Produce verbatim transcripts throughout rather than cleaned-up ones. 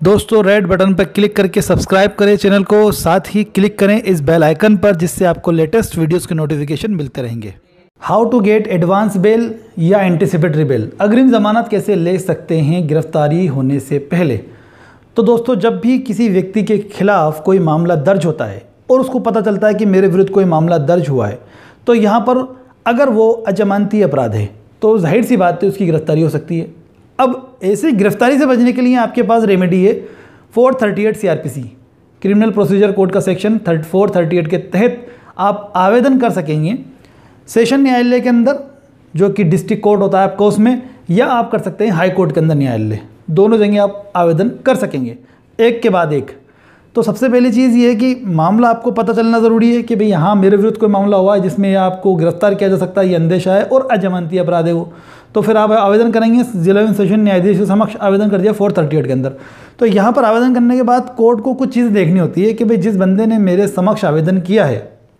दोस्तों red button पर click करके सब्सक्राइब करें चैनल को, साथ ही क्लिक करें इस बेल आइकन पर जिससे आपको लेटेस्ट वीडियोस के नोटिफिकेशन मिलते रहेंगे। How to get advance bail या एंटीसिपेटरी बेल, अग्रिम जमानत कैसे ले सकते हैं गिरफ्तारी होने से पहले। तो दोस्तों जब भी किसी व्यक्ति के खिलाफ कोई मामला दर्ज होता है और उसको पता चलता है कि मेरे विरुद्ध कोई मामला दर्ज हुआ है, तो यहाँ पर अगर वो अजमानती अपराध है तो जाहिर सी बात है उसकी गिरफ्तारी हो सकती है। अब ऐसी गिरफ्तारी से बचने के लिए आपके पास रेमेडी है four thirty eight CrPC, criminal procedure code का सेक्शन फोर थर्टी एट के तहत आप आवेदन कर सकेंगे सेशन न्यायालय के अंदर, जो कि डिस्ट्रिक्ट कोर्ट होता है आपका उसमें, या आप कर सकते हैं हाई कोर्ट के अंदर न्यायालय। दोनों जगह आप आवेदन कर सकेंगे एक के बाद एक। तो सबसे पहली चीज़ ये है कि मामला आपको पता चलना ज़रूरी है कि भाई यहाँ मेरे विरुद्ध कोई मामला हुआ है जिसमें आपको गिरफ्तार किया जा सकता है, ये अंदेशा है और अजमानती अपराध है वो। तो फिर आप आवेदन करेंगे, जिला एवं सेशन न्यायाधीश के समक्ष आवेदन कर दिया फोर थर्टी एट के अंदर। तो यहाँ पर आवेदन करने के बाद कोर्ट को कुछ चीज़ें देखनी होती है कि भाई जिस बंदे ने मेरे समक्ष आवेदन किया है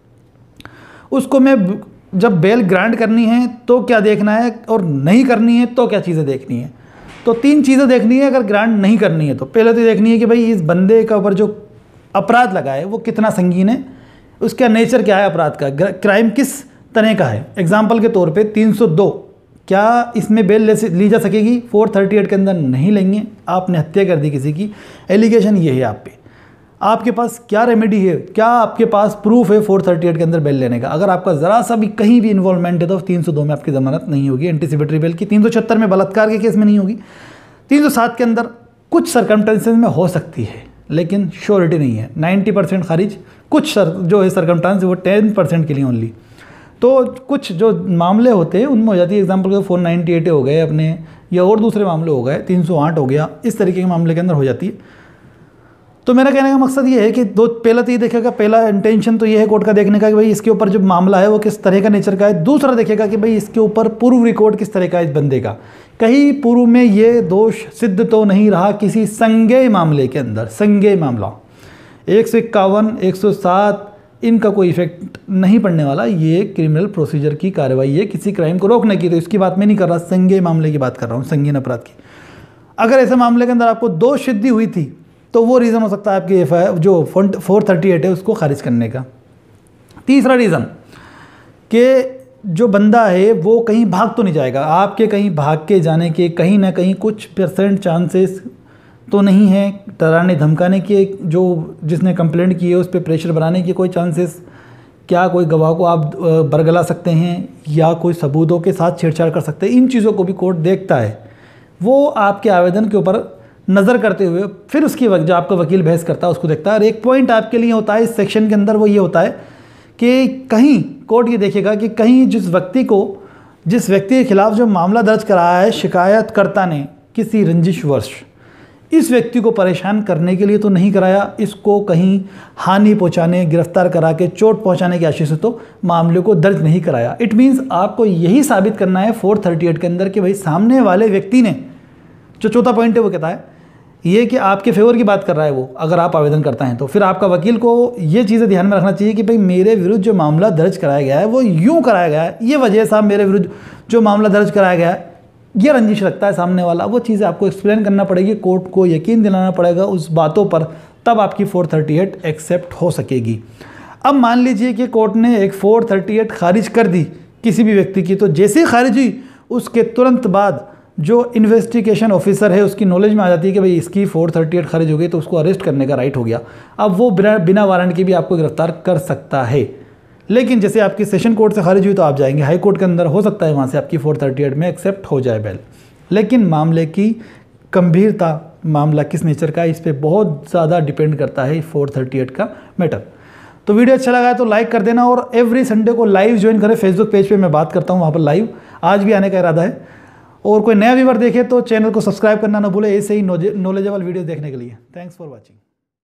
उसको मैं जब बेल ग्रांट करनी है तो क्या देखना है, और नहीं करनी है तो क्या चीज़ें देखनी है। तो तीन चीज़ें देखनी है अगर ग्रांट नहीं करनी है तो। पहले तो देखनी है कि भाई इस बंदे का ऊपर जो अपराध लगा है वो कितना संगीन है, उसका नेचर क्या है अपराध का, क्राइम किस तरह का है। एग्जाम्पल के तौर पे तीन सौ दो, क्या इसमें बेल ले ली जा सकेगी? फोर थर्टी एट के अंदर नहीं लेंगे। आपने हत्या कर दी किसी की, एलिगेशन ये है आप पे, आपके पास क्या रेमेडी है, क्या आपके पास प्रूफ है फोर थर्टी एट के अंदर बेल लेने का? अगर आपका ज़रा सा भी कहीं भी इन्वॉल्वमेंट है तो तीन सौ दो में आपकी ज़मानत नहीं होगी एंटीसिपेटरी बेल की, तीन सौ छहत्तर में बलात्कार के केस में नहीं होगी, तीन सौ सात के अंदर कुछ सर्कमस्टेंसेस में हो सकती है लेकिन श्योरिटी नहीं है। नब्बे परसेंट खारिज, कुछ सर जो है सर्कमस्टेंस वो टेन परसेंट के लिए ओनली। तो कुछ जो मामले होते हैं उनमें हो जाती है, एग्जाम्पल के फोर नाइन्टी एट हो गए अपने, या और दूसरे मामले हो गए, तीन सौ आठ हो गया, इस तरीके के मामले के अंदर हो जाती है। तो मेरा कहने का मकसद ये है कि दो पहला तो ये देखेगा, पहला इंटेंशन तो ये है कोर्ट का देखने का कि भाई इसके ऊपर जो मामला है वो किस तरह का नेचर का है। दूसरा देखेगा कि भाई इसके ऊपर पूर्व रिकॉर्ड किस तरह का है इस बंदे का, कहीं पूर्व में ये दोष सिद्ध तो नहीं रहा किसी संज्ञेय मामले के अंदर। संज्ञेय मामला एक सौ इक्यावन एक सौ सात इनका कोई इफेक्ट नहीं पड़ने वाला, ये क्रिमिनल प्रोसीजर की कार्रवाई है किसी क्राइम को रोकने की। तो इसकी बात मैं नहीं कर रहा, संज्ञेय मामले की बात कर रहा हूँ, संगीन अपराध की। अगर ऐसे मामले के अंदर आपको दोष सिद्धि हुई थी तो वो रीज़न हो सकता है आपकी एफ आई आर जो फोर थर्टी एट है उसको खारिज करने का। तीसरा रीज़न कि जो बंदा है वो कहीं भाग तो नहीं जाएगा, आपके कहीं भाग के जाने के कहीं ना कहीं कुछ परसेंट चांसेस तो नहीं है, डराने धमकाने के जो जिसने कंप्लेंट की है उस पर प्रेशर बनाने के कोई चांसेस, क्या कोई गवाह को आप बरगला सकते हैं या कोई सबूतों के साथ छेड़छाड़ कर सकते हैं, इन चीज़ों को भी कोर्ट देखता है। वो आपके आवेदन के ऊपर नज़र करते हुए फिर उसकी जो आपका वकील बहस करता है उसको देखता है। और एक पॉइंट आपके लिए होता है इस सेक्शन के अंदर, वो ये होता है कि कहीं कोर्ट ये देखेगा कि कहीं जिस व्यक्ति को जिस व्यक्ति के खिलाफ जो मामला दर्ज कराया है शिकायतकर्ता ने किसी रंजिशवश इस व्यक्ति को परेशान करने के लिए तो नहीं कराया, इसको कहीं हानि पहुंचाने, गिरफ्तार करा के चोट पहुंचाने की आशय से तो मामले को दर्ज नहीं कराया। इट मीन्स आपको यही साबित करना है फोर थर्टी एट के अंदर कि भाई सामने वाले व्यक्ति ने, जो चौथा पॉइंट है वो कहता है ये कि आपके फेवर की बात कर रहा है वो, अगर आप आवेदन करता है तो फिर आपका वकील को ये चीज़ें ध्यान में रखना चाहिए कि भाई मेरे विरुद्ध जो मामला दर्ज कराया गया है वो यूँ कराया गया है, ये वजह साहब मेरे विरुद्ध जो मामला दर्ज कराया गया है ये रंजिश रखता है सामने वाला, वो चीज़ें आपको एक्सप्लेन करना पड़ेगी, कोर्ट को यकीन दिलाना पड़ेगा उस बातों पर, तब आपकी फोर थर्टी एट एक्सेप्ट हो सकेगी। अब मान लीजिए कि कोर्ट ने एक फोर थर्टी एट खारिज कर दी किसी भी व्यक्ति की, तो जैसे ही खारिज हुई उसके तुरंत बाद जो इन्वेस्टिगेशन ऑफिसर है उसकी नॉलेज में आ जाती है कि भाई इसकी फोर थर्टी एट खारिज हो गई, तो उसको अरेस्ट करने का राइट हो गया। अब वो बिना बिना वारंट के भी आपको गिरफ्तार कर सकता है। लेकिन जैसे आपकी सेशन कोर्ट से खारिज हुई तो आप जाएंगे हाई कोर्ट के अंदर, हो सकता है वहाँ से आपकी फोर थर्टी एट में एक्सेप्ट हो जाए बेल। लेकिन मामले की गंभीरता, मामला किस नेचर का है, इस पर बहुत ज़्यादा डिपेंड करता है फोर थर्टी एट का मैटर। तो वीडियो अच्छा लगा है तो लाइक कर देना, और एवरी संडे को लाइव ज्वाइन करें, फेसबुक पेज पे मैं बात करता हूँ, वहाँ पर लाइव आज भी आने का इरादा है। और कोई नया व्यूवर देखे तो चैनल को सब्सक्राइब करना ना भूले ऐसे ही नॉलेजेबल वीडियो देखने के लिए। Thanks for watching.